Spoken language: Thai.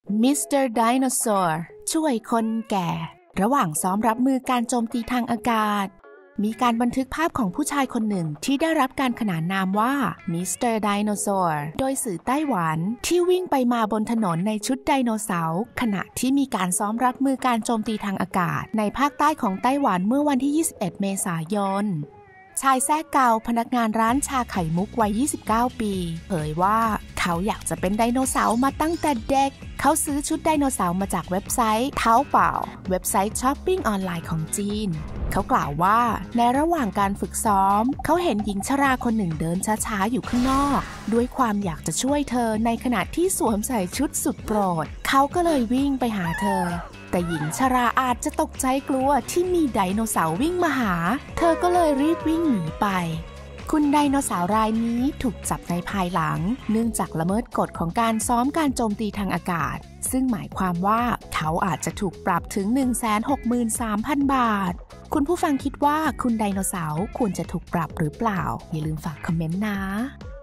มิสเตอร์ไดโนเสาร์ช่วยคนแก่ระหว่างซ้อมรับมือการโจมตีทางอากาศมีการบันทึกภาพของผู้ชายคนหนึ่งที่ได้รับการขนานนามว่ามิสเตอร์ไดโนเสาร์โดยสื่อไต้หวันที่วิ่งไปมาบนถนนในชุดไดโนเสาร์ขณะที่มีการซ้อมรับมือการโจมตีทางอากาศในภาคใต้ของไต้หวันเมื่อวันที่ 21 เมษายนชายแซ่เกาพนักงานร้านชาไข่มุกวัย 29 ปีเผยว่าเขาอยากจะเป็นไดโนเสาร์มาตั้งแต่เด็กเขาซื้อชุดไดโนเสาร์มาจากเว็บไซต์เท้าเป่าเว็บไซต์ช้อปปิ้งออนไลน์ของจีนเขากล่าวว่าในระหว่างการฝึกซ้อมเขาเห็นหญิงชราคนหนึ่งเดินช้าๆอยู่ข้างนอกด้วยความอยากจะช่วยเธอในขณะที่สวมใส่ชุดสุดโปรดเขาก็เลยวิ่งไปหาเธอแต่หญิงชราอาจจะตกใจกลัวที่มีไดโนเสาร์วิ่งมาหาเธอก็เลยรีบวิ่งหนีไปคุณไดโนเสาร์รายนี้ถูกจับในภายหลังเนื่องจากละเมิดกฎของการซ้อมการโจมตีทางอากาศซึ่งหมายความว่าเขาอาจจะถูกปรับถึง 163,000 บาทคุณผู้ฟังคิดว่าคุณไดโนเสาร์ควรจะถูกปรับหรือเปล่าอย่าลืมฝากคอมเมนต์นะ